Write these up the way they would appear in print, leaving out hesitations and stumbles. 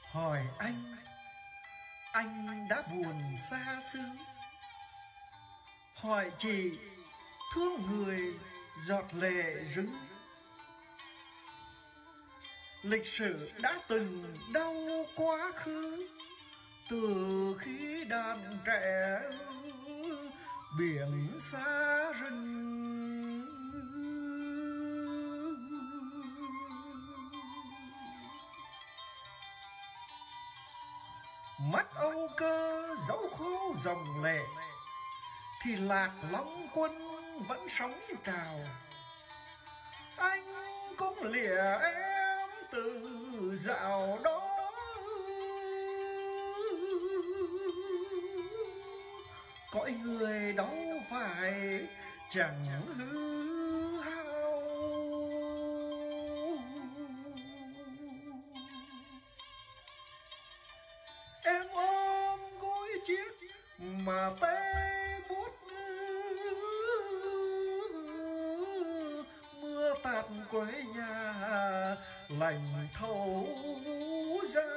Hỏi anh đã buồn xa xứ. Hỏi chị thương người giọt lệ rưng. Lịch sử đã từng đau quá khứ, từ khi đàn trẻ biển xa rừng. Mắt âu cơ dẫu khô dòng lệ, thì Lạc Long Quân vẫn sống trào. Anh cũng lìa em từ dạo đó, cõi người đâu phải chẳng hư hao. Em ôm gối chiếc mà tay buốt, mưa tạt quê nhà lạnh thấu ra.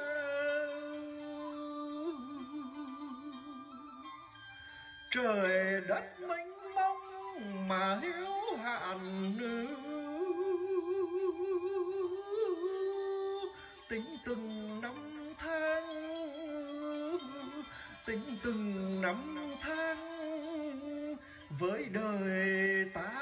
Trời đất mênh mông mà hiếu hạn, tính từng năm tháng, tính từng năm tháng với đời ta.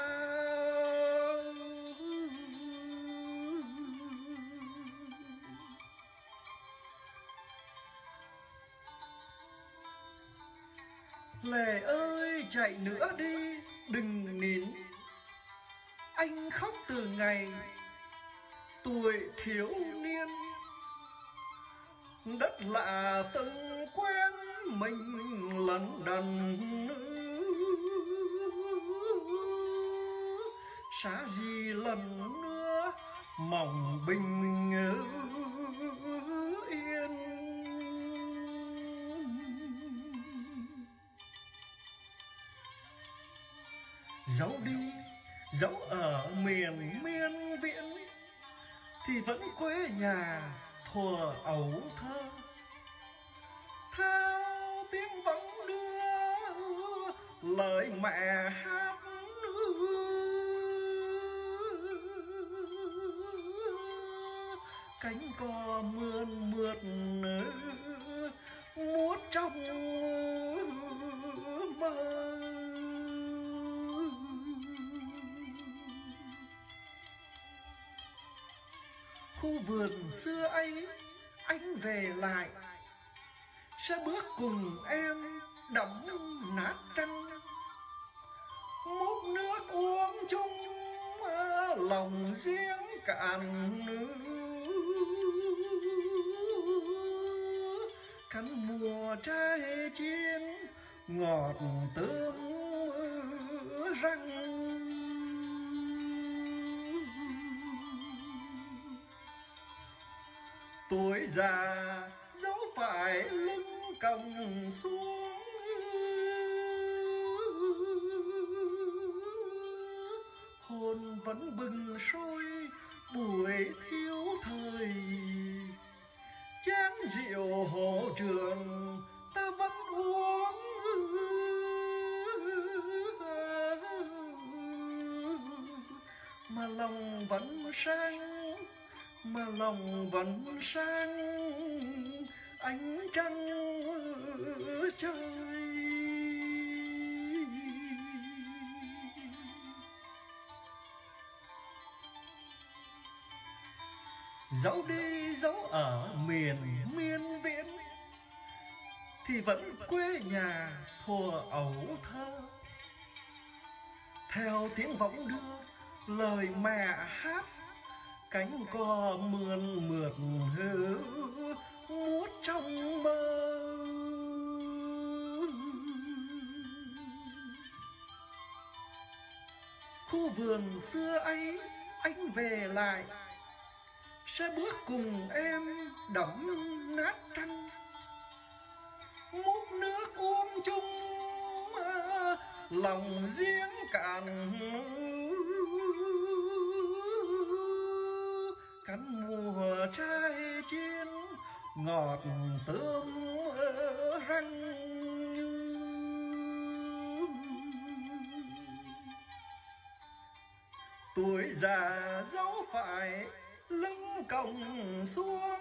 Lệ ơi chạy nữa đi, đừng nín. Anh khóc từ ngày tuổi thiếu niên. Đất lạ từng quen mình lần đần, xá gì lần nữa mỏng bình yên. Dẫu đi dẫu ở miền miên viễn, thì vẫn quê nhà thuở ấu thơ. Theo tiếng vọng đưa lời mẹ hát, cánh cò mượn mượt múa trong mơ. Khu vườn xưa ấy anh về lại, sẽ bước cùng em đẫm nát trăng. Múc nước uống chung lòng riêng cạn, cắn mùa trái chín ngọt tươi răng. Tuổi già dẫu phải lưng còng xuống, hồn vẫn bừng sôi buổi thiếu thời. Chén rượu hồ trường ta vẫn uống, mà lòng vẫn sang, mà lòng vẫn sang ánh trăng trời. Dẫu đi dẫu ở miền miên viễn, thì vẫn quê nhà thuở ấu thơ. Theo tiếng võng đưa lời mẹ hát, cánh cò mượn mượt hư múa trong mơ. Khu vườn xưa ấy anh về lại, sẽ bước cùng em đẫm nát trăng. Múc nước uống chung lòng riêng cạn, cắn mùa trái chín ngọt tươm răng. Tuổi già dẫu phải lưng còng xuống,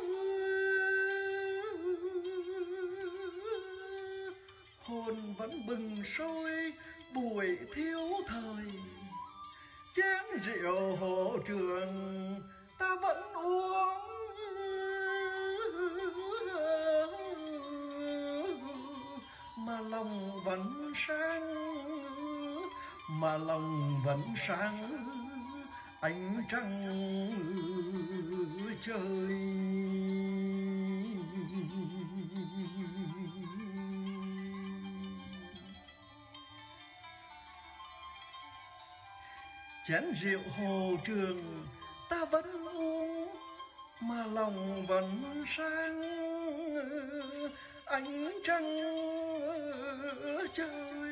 hồn vẫn bừng sôi buổi thiếu thời. Chén rượu hồ trường ta vẫn uống, mà lòng vẫn sáng, mà lòng vẫn sáng ánh trăng trời. Chén rượu hồ trường ta vẫn uống, mà lòng vẫn sáng ánh trăng trời.